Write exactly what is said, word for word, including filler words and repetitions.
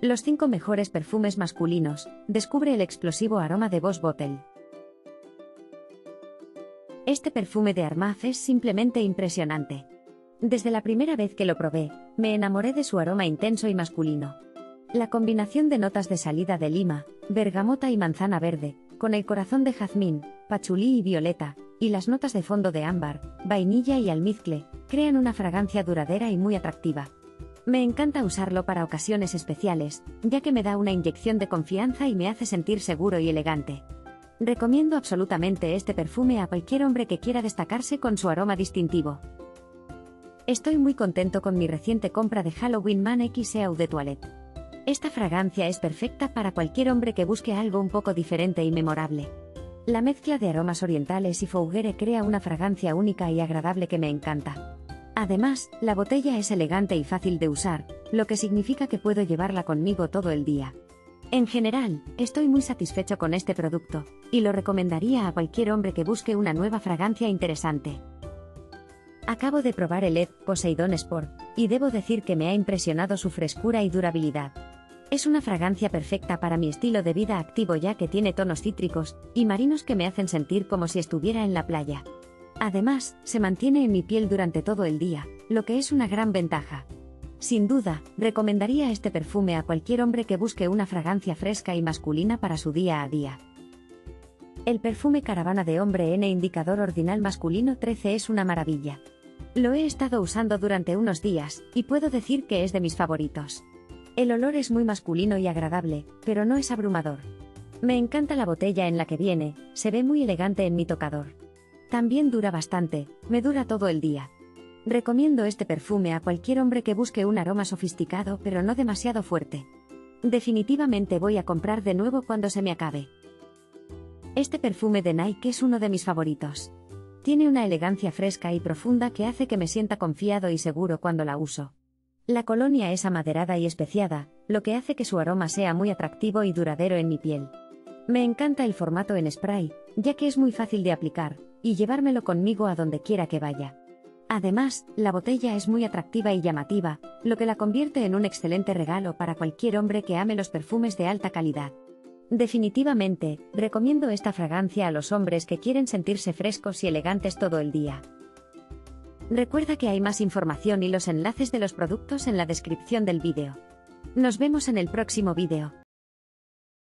Los cinco mejores perfumes masculinos. Descubre el explosivo aroma de Boss Bottle. Este perfume de Armaf es simplemente impresionante. Desde la primera vez que lo probé, me enamoré de su aroma intenso y masculino. La combinación de notas de salida de lima, bergamota y manzana verde, con el corazón de jazmín, pachulí y violeta, y las notas de fondo de ámbar, vainilla y almizcle, crean una fragancia duradera y muy atractiva. Me encanta usarlo para ocasiones especiales, ya que me da una inyección de confianza y me hace sentir seguro y elegante. Recomiendo absolutamente este perfume a cualquier hombre que quiera destacarse con su aroma distintivo. Estoy muy contento con mi reciente compra de Halloween Man X Eau de Toilette. Esta fragancia es perfecta para cualquier hombre que busque algo un poco diferente y memorable. La mezcla de aromas orientales y fougere crea una fragancia única y agradable que me encanta. Además, la botella es elegante y fácil de usar, lo que significa que puedo llevarla conmigo todo el día. En general, estoy muy satisfecho con este producto, y lo recomendaría a cualquier hombre que busque una nueva fragancia interesante. Acabo de probar el E D Poseidon Sport, y debo decir que me ha impresionado su frescura y durabilidad. Es una fragancia perfecta para mi estilo de vida activo ya que tiene tonos cítricos y marinos que me hacen sentir como si estuviera en la playa. Además, se mantiene en mi piel durante todo el día, lo que es una gran ventaja. Sin duda, recomendaría este perfume a cualquier hombre que busque una fragancia fresca y masculina para su día a día. El perfume Caravana de Hombre N Indicador Ordinal Masculino trece es una maravilla. Lo he estado usando durante unos días, y puedo decir que es de mis favoritos. El olor es muy masculino y agradable, pero no es abrumador. Me encanta la botella en la que viene, se ve muy elegante en mi tocador. También dura bastante, me dura todo el día. Recomiendo este perfume a cualquier hombre que busque un aroma sofisticado pero no demasiado fuerte. Definitivamente voy a comprar de nuevo cuando se me acabe. Este perfume de Nike es uno de mis favoritos. Tiene una elegancia fresca y profunda que hace que me sienta confiado y seguro cuando la uso. La colonia es amaderada y especiada, lo que hace que su aroma sea muy atractivo y duradero en mi piel. Me encanta el formato en spray, ya que es muy fácil de aplicar, y llevármelo conmigo a donde quiera que vaya. Además, la botella es muy atractiva y llamativa, lo que la convierte en un excelente regalo para cualquier hombre que ame los perfumes de alta calidad. Definitivamente, recomiendo esta fragancia a los hombres que quieren sentirse frescos y elegantes todo el día. Recuerda que hay más información y los enlaces de los productos en la descripción del vídeo. Nos vemos en el próximo vídeo.